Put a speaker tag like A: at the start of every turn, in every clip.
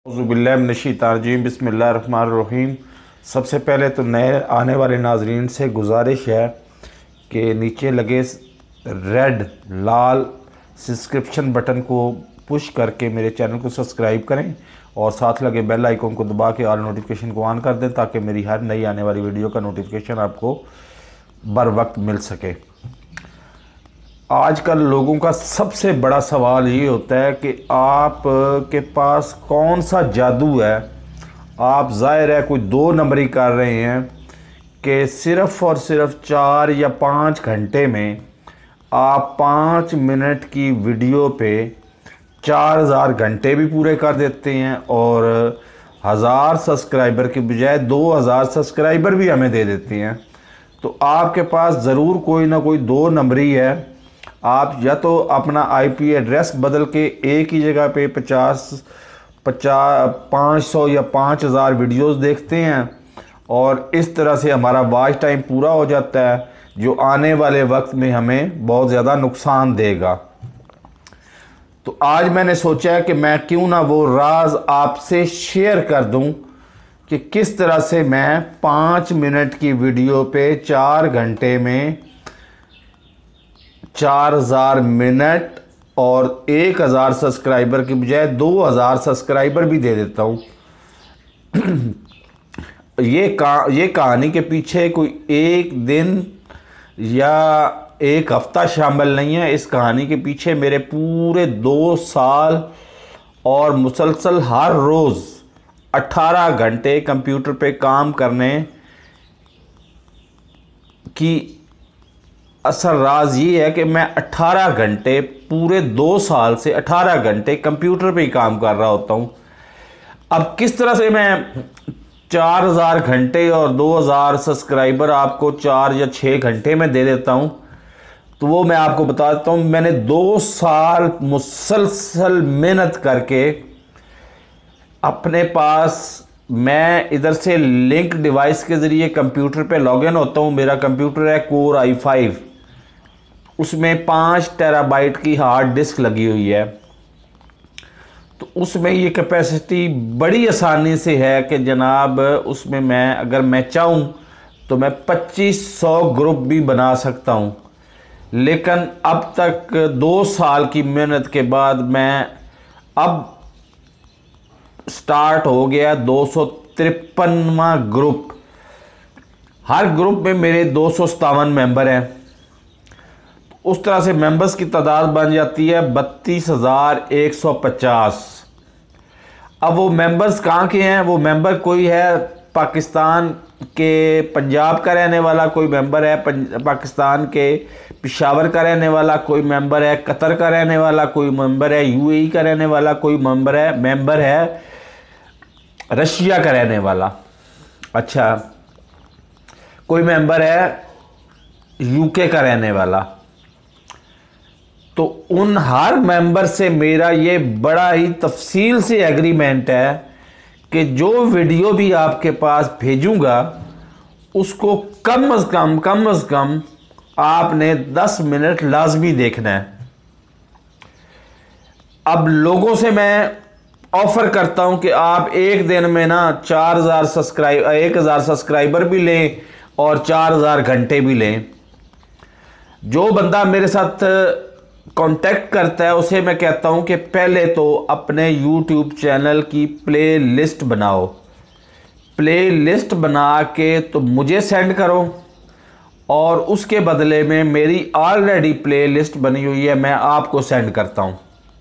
A: औज़ुबिल्लाहिमिनश्शैतानिर्रजीम बिस्मिल्लाहिर्रहमानिर्रहीम। सबसे पहले तो नए आने वाले नाजरीन से गुजारिश है कि नीचे लगे रेड लाल सब्सक्रिप्शन बटन को पुश करके मेरे चैनल को सब्सक्राइब करें और साथ लगे बेल आइकन को दबा के ऑल नोटिफिकेशन को ऑन कर दें ताकि मेरी हर नई आने वाली वीडियो का नोटिफिकेशन आपको बर वक्त मिल सके। आजकल लोगों का सबसे बड़ा सवाल ये होता है कि आप के पास कौन सा जादू है। आप ज़ाहिर है कोई दो नंबरी कर रहे हैं कि सिर्फ़ और सिर्फ 4 या 5 घंटे में आप 5 मिनट की वीडियो पे 4000 घंटे भी पूरे कर देते हैं और 1000 सब्सक्राइबर के बजाय 2000 सब्सक्राइबर भी हमें दे देते हैं। तो आपके पास ज़रूर कोई ना कोई दो नंबरी है। आप या तो अपना आईपी एड्रेस बदल के एक ही जगह पे 500 या 5000 वीडियोस देखते हैं और इस तरह से हमारा वॉच टाइम पूरा हो जाता है, जो आने वाले वक्त में हमें बहुत ज़्यादा नुकसान देगा। तो आज मैंने सोचा है कि मैं क्यों ना वो राज आपसे शेयर कर दूं कि किस तरह से मैं 5 मिनट की वीडियो पे 4 घंटे में 4000 मिनट और 1000 सब्सक्राइबर के बजाय 2000 सब्सक्राइबर भी दे देता हूँ। ये कहानी के पीछे कोई एक दिन या एक हफ्ता शामिल नहीं है। इस कहानी के पीछे मेरे पूरे 2 साल और मुसलसल हर रोज़ 18 घंटे कंप्यूटर पे काम करने की असल राज ये है कि मैं 18 घंटे पूरे 2 साल से 18 घंटे कंप्यूटर पे ही काम कर रहा होता हूँ। अब किस तरह से मैं 4000 घंटे और 2000 सब्सक्राइबर आपको 4 या 6 घंटे में दे देता हूँ, तो वो मैं आपको बता देता हूँ। मैंने 2 साल मुसलसल मेहनत करके अपने पास, मैं इधर से लिंक डिवाइस के ज़रिए कंप्यूटर पे लॉगिन होता हूँ। मेरा कंप्यूटर है कोर i5, उसमें 5 टेराबाइट की हार्ड डिस्क लगी हुई है। तो उसमें ये कैपेसिटी बड़ी आसानी से है कि जनाब उसमें मैं अगर मैं चाहूँ तो मैं 2500 ग्रुप भी बना सकता हूँ। लेकिन अब तक 2 साल की मेहनत के बाद मैं अब स्टार्ट हो गया 253वां ग्रुप। हर ग्रुप में मेरे 257 मेंबर हैं। उस तरह से मेंबर्स की तादाद बन जाती है 32,150। अब वो मेंबर्स कहाँ के हैं? वो मेंबर कोई है पाकिस्तान के पंजाब का रहने वाला, कोई मेंबर है पाकिस्तान के पेशावर का रहने वाला, कोई मेंबर है कतर का रहने वाला, कोई मेंबर है यूएई का रहने वाला, कोई मेंबर है रशिया का रहने वाला। अच्छा, कोई मेंबर है यूके का रहने वाला। तो उन हर मेंबर से मेरा ये बड़ा ही तफसील से एग्रीमेंट है कि जो वीडियो भी आपके पास भेजूंगा उसको कम से कम आपने 10 मिनट लाजमी देखना है। अब लोगों से मैं ऑफर करता हूं कि आप एक दिन में ना 1000 सब्सक्राइबर भी लें और 4000 घंटे भी लें। जो बंदा मेरे साथ कांटेक्ट करता है उसे मैं कहता हूं कि पहले तो अपने YouTube चैनल की प्ले लिस्ट बनाओ। प्ले लिस्ट बना के तो मुझे सेंड करो और उसके बदले में मेरी ऑलरेडी प्ले लिस्ट बनी हुई है, मैं आपको सेंड करता हूं।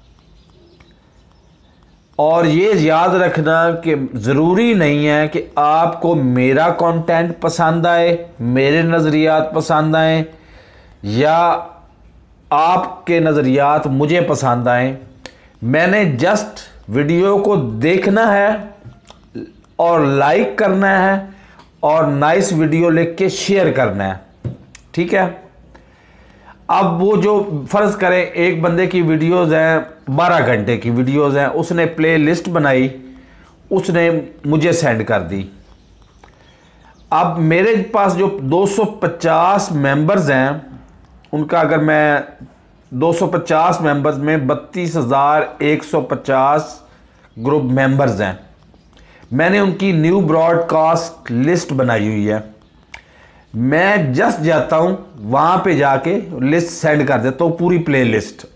A: और ये याद रखना कि ज़रूरी नहीं है कि आपको मेरा कंटेंट पसंद आए, मेरे नज़रियात पसंद आए या आपके नज़रियात मुझे पसंद आए। मैंने जस्ट वीडियो को देखना है और लाइक करना है और नाइस वीडियो लिख के शेयर करना है, ठीक है। अब वो जो फ़र्ज़ करें एक बंदे की वीडियोस हैं 12 घंटे की वीडियोस हैं, उसने प्ले लिस्ट बनाई, उसने मुझे सेंड कर दी। अब मेरे पास जो 250 मेंबर्स हैं उनका अगर मैं 250 मेंबर्स में 32,150 ग्रुप मेंबर्स हैं, मैंने उनकी न्यू ब्रॉडकास्ट लिस्ट बनाई हुई है। मैं जस्ट जाता हूं वहां पे जाके लिस्ट सेंड कर देता हूं, पूरी प्ले लिस्ट।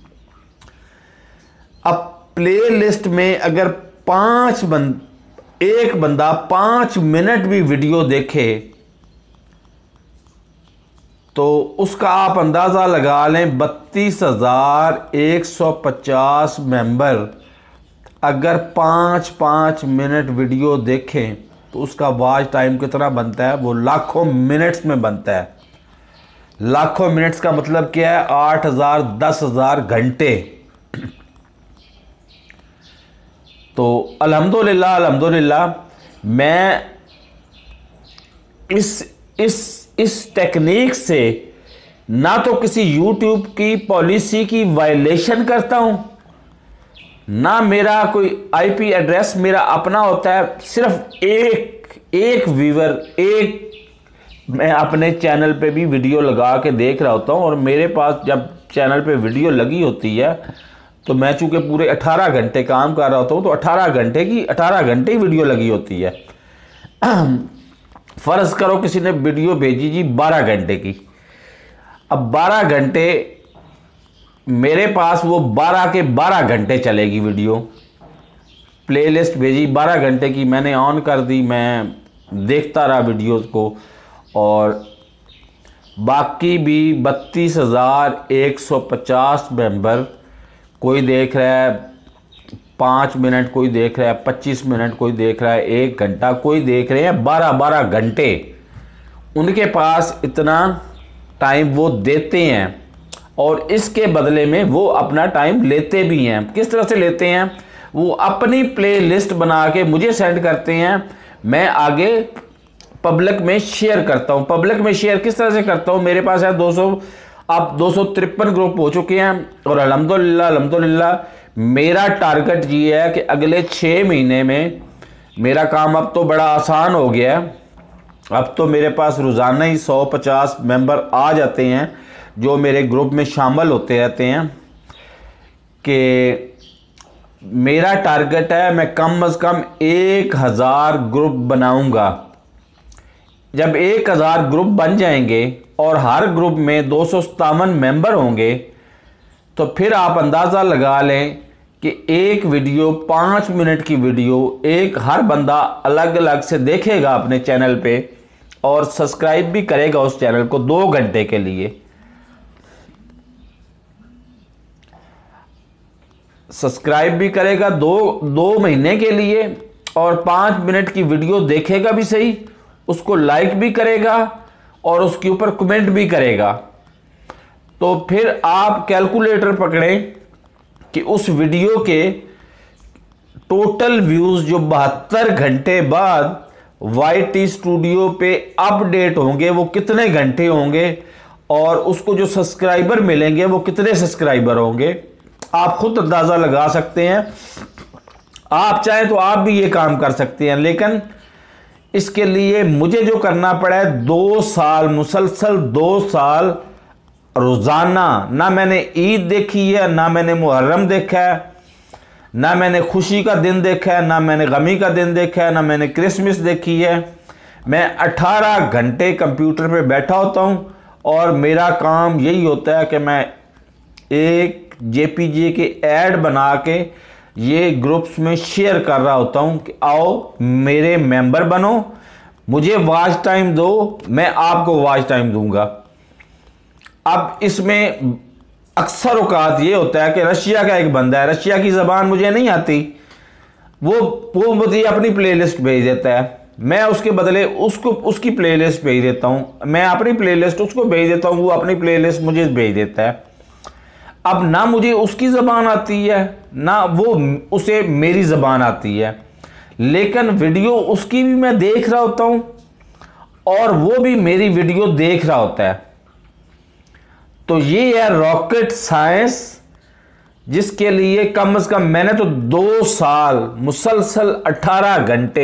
A: अब प्ले लिस्ट में अगर एक बंदा 5 मिनट भी वीडियो देखे तो उसका आप अंदाज़ा लगा लें 32,150 मेंबर अगर 5-5 मिनट वीडियो देखें तो उसका वॉच टाइम कितना बनता है? वो लाखों मिनट्स में बनता है। लाखों मिनट्स का मतलब क्या है? 8,000 10,000 घंटे। तो अल्हम्दुलिल्लाह अल्हम्दुलिल्लाह मैं इस टेक्निक से ना तो किसी यूट्यूब की पॉलिसी की वायलेशन करता हूं, ना मेरा कोई आईपी एड्रेस मेरा अपना होता है। सिर्फ एक व्यूअर, मैं अपने चैनल पे भी वीडियो लगा के देख रहा होता हूं, और मेरे पास जब चैनल पे वीडियो लगी होती है तो मैं चूंकि पूरे 18 घंटे काम कर रहा होता हूं, तो 18 घंटे ही वीडियो लगी होती है। फर्ज करो किसी ने वीडियो भेजी जी 12 घंटे की, अब 12 घंटे मेरे पास वो 12 के 12 घंटे चलेगी वीडियो। प्लेलिस्ट भेजी 12 घंटे की, मैंने ऑन कर दी, मैं देखता रहा वीडियोस को, और बाकी भी 32,150 मेंबर, कोई देख रहा है 5 मिनट, कोई देख रहा है 25 मिनट, कोई देख रहा है 1 घंटा, कोई देख रहे हैं 12-12 घंटे। उनके पास इतना टाइम वो देते हैं और इसके बदले में वो अपना टाइम लेते भी हैं। किस तरह से लेते हैं? वो अपनी प्ले लिस्ट बना के मुझे सेंड करते हैं, मैं आगे पब्लिक में शेयर करता हूं। पब्लिक में शेयर किस तरह से करता हूं? मेरे पास है 253 ग्रुप हो चुके हैं, और अल्हम्दुलिल्लाह मेरा टारगेट ये है कि अगले 6 महीने में मेरा काम अब तो बड़ा आसान हो गया है। अब तो मेरे पास रोज़ाना ही 150 मेंबर आ जाते हैं जो मेरे ग्रुप में शामिल होते रहते हैं। कि मेरा टारगेट है मैं कम से कम 1000 ग्रुप बनाऊंगा। जब 1000 ग्रुप बन जाएंगे और हर ग्रुप में 257 मेंबर होंगे, तो फिर आप अंदाज़ा लगा लें कि एक वीडियो 5 मिनट की वीडियो हर बंदा अलग अलग से देखेगा अपने चैनल पे, और सब्सक्राइब भी करेगा उस चैनल को 2 घंटे के लिए। सब्सक्राइब भी करेगा 2 महीने के लिए, और 5 मिनट की वीडियो देखेगा भी सही, उसको लाइक भी करेगा और उसके ऊपर कमेंट भी करेगा। तो फिर आप कैलकुलेटर पकड़ें कि उस वीडियो के टोटल व्यूज जो 72 घंटे बाद YT स्टूडियो पे अपडेट होंगे वो कितने घंटे होंगे, और उसको जो सब्सक्राइबर मिलेंगे वो कितने सब्सक्राइबर होंगे। आप खुद अंदाजा लगा सकते हैं। आप चाहें तो आप भी ये काम कर सकते हैं, लेकिन इसके लिए मुझे जो करना पड़ा है 2 साल मुसलसल 2 साल रोजाना, ना मैंने ईद देखी है, ना मैंने मुहर्रम देखा है, ना मैंने खुशी का दिन देखा है, ना मैंने गमी का दिन देखा है, ना मैंने क्रिसमस देखी है। मैं 18 घंटे कंप्यूटर पे बैठा होता हूं, और मेरा काम यही होता है कि मैं एक JPG के ऐड बना के ये ग्रुप्स में शेयर कर रहा होता हूं कि आओ मेरे मेंबर बनो, मुझे वॉच टाइम दो, मैं आपको वॉच टाइम दूंगा। अब इसमें अक्सर औकात ये होता है कि रशिया का एक बंदा है, रशिया की ज़बान मुझे नहीं आती, वो मुझे अपनी प्लेलिस्ट भेज देता है, मैं उसके बदले उसको उसकी प्लेलिस्ट भेज देता हूं, मैं अपनी प्लेलिस्ट उसको भेज देता हूं, वो अपनी प्लेलिस्ट मुझे भेज देता है। अब ना मुझे उसकी ज़बान आती है, ना वो उसे मेरी ज़बान आती है, लेकिन वीडियो उसकी भी मैं देख रहा होता हूं और वो भी मेरी वीडियो देख रहा होता है। तो ये है रॉकेट साइंस, जिसके लिए कम से कम मैंने तो 2 साल मुसलसल 18 घंटे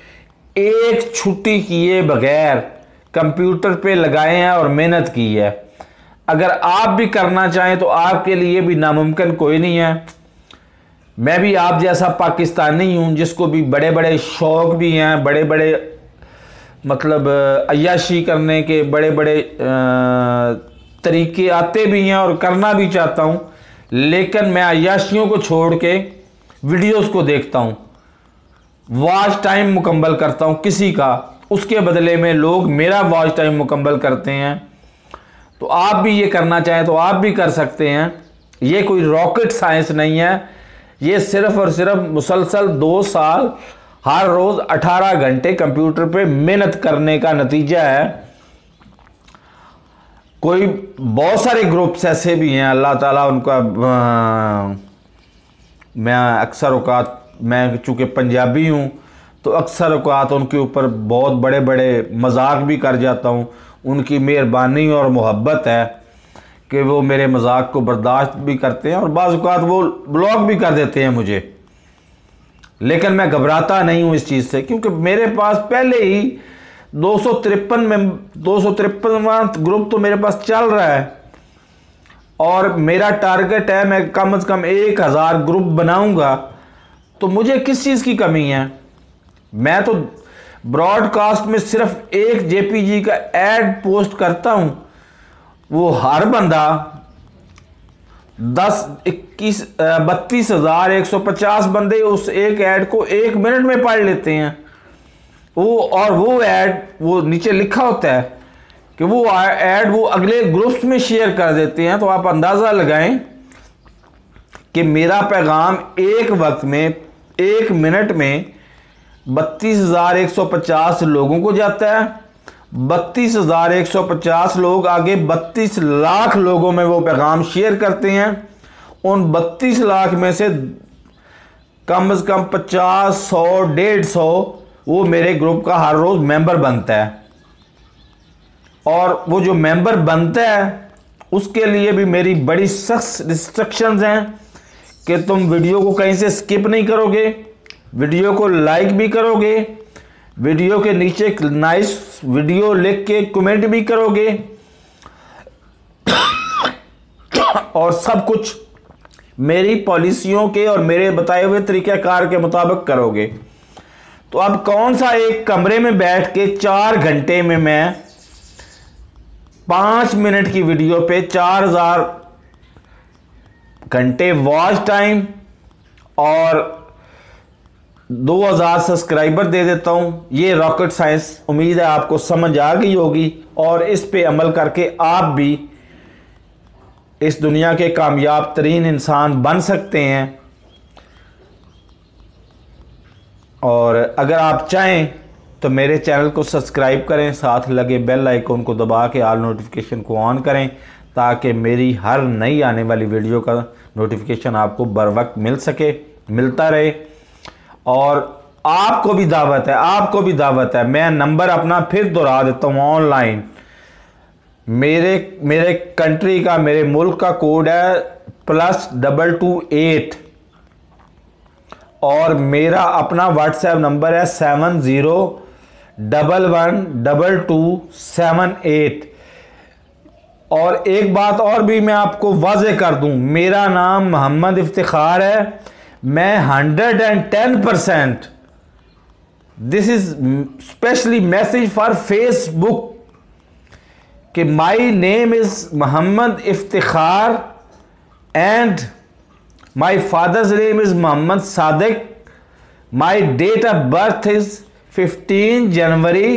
A: एक छुट्टी किए बगैर कंप्यूटर पे लगाए हैं और मेहनत की है। अगर आप भी करना चाहें तो आपके लिए भी नामुमकिन कोई नहीं है। मैं भी आप जैसा पाकिस्तानी हूँ जिसको भी बड़े बड़े शौक़ भी हैं, बड़े बड़े मतलब अय्याशी करने के बड़े बड़े तरीके आते भी हैं और करना भी चाहता हूँ, लेकिन मैं अय्याशियों को छोड़ के वीडियोस को देखता हूँ, वॉच टाइम मुकम्मल करता हूँ किसी का, उसके बदले में लोग मेरा वॉच टाइम मुकम्मल करते हैं। तो आप भी ये करना चाहें तो आप भी कर सकते हैं। ये कोई रॉकेट साइंस नहीं है, ये सिर्फ और सिर्फ मुसलसल 2 साल हर रोज़ 18 घंटे कंप्यूटर पे मेहनत करने का नतीजा है। कोई बहुत सारे ग्रुप्स ऐसे भी हैं, अल्लाह ताला उनका मैं अक्सर औकात, मैं चूँकि पंजाबी हूँ तो अक्सर औकात उनके ऊपर बहुत बड़े बड़े मजाक भी कर जाता हूँ। उनकी मेहरबानी और मोहब्बत है कि वो मेरे मजाक को बर्दाश्त भी करते हैं और बाज़ औक़ात वो ब्लॉक भी कर देते हैं मुझे, लेकिन मैं घबराता नहीं हूँ इस चीज़ से, क्योंकि मेरे पास पहले ही 253वां ग्रुप तो मेरे पास चल रहा है और मेरा टारगेट है मैं कम से कम 1000 ग्रुप बनाऊंगा। तो मुझे किस चीज़ की कमी है? मैं तो ब्रॉडकास्ट में सिर्फ एक जेपीजी का ऐड पोस्ट करता हूं, वो हर बंदा 32,150 बंदे उस एक ऐड को 1 मिनट में पढ़ लेते हैं। वो ऐड वो नीचे लिखा होता है कि वो ऐड वो अगले ग्रुप्स में शेयर कर देते हैं। तो आप अंदाज़ा लगाएं कि मेरा पैगाम एक वक्त में 1 मिनट में 32,150 लोगों को जाता है। 32,150 लोग आगे 32 लाख लोगों में वो पैगाम शेयर करते हैं। उन 32 लाख में से कम 50, 100, 150 वो मेरे ग्रुप का हर रोज़ मेंबर बनता है। और वो जो मेंबर बनता है उसके लिए भी मेरी बड़ी सख्त रिस्ट्रिक्शंस हैं कि तुम वीडियो को कहीं से स्किप नहीं करोगे, वीडियो को लाइक भी करोगे, वीडियो के नीचे नाइस वीडियो लिख के कमेंट भी करोगे और सब कुछ मेरी पॉलिसियों के और मेरे बताए हुए तरीक़ाकार के मुताबिक करोगे। तो अब कौन सा एक कमरे में बैठ के 4 घंटे में मैं 5 मिनट की वीडियो पे 4000 घंटे वॉच टाइम और 2000 सब्सक्राइबर दे देता हूं। ये रॉकेट साइंस उम्मीद है आपको समझ आ गई होगी और इस पे अमल करके आप भी इस दुनिया के कामयाब तरीन इंसान बन सकते हैं। और अगर आप चाहें तो मेरे चैनल को सब्सक्राइब करें, साथ लगे बेल आइकन को दबा के ऑल नोटिफिकेशन को ऑन करें ताकि मेरी हर नई आने वाली वीडियो का नोटिफिकेशन आपको बर वक्त मिलता रहे। और आपको भी दावत है, मैं नंबर अपना फिर दोहरा देता हूँ ऑनलाइन। मेरे कंट्री का, मेरे मुल्क का कोड है +228 और मेरा अपना व्हाट्सएप नंबर है 70112278। और एक बात और भी मैं आपको वाज़ेह कर दूं, मेरा नाम मोहम्मद इफ्तिखार है। मैं 110%, this is specially message for Facebook कि my name is Mohammad Iftikhar and my father's name is Mohammad Sadiq. My date of birth is 15 January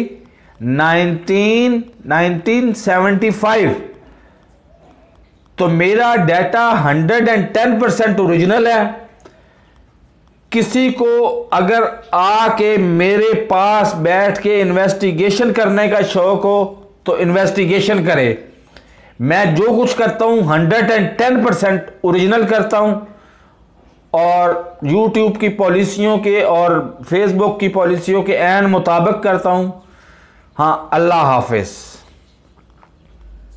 A: 1975। तो मेरा डाटा 110% ओरिजिनल है। किसी को अगर आके मेरे पास बैठ के इन्वेस्टिगेशन करने का शौक हो तो इन्वेस्टिगेशन करे। मैं जो कुछ करता हूं 110% ओरिजिनल करता हूं और YouTube की पॉलिसियों के और Facebook की पॉलिसियों के ऐन मुताबिक करता हूं। हाँ, अल्लाह हाफिज़।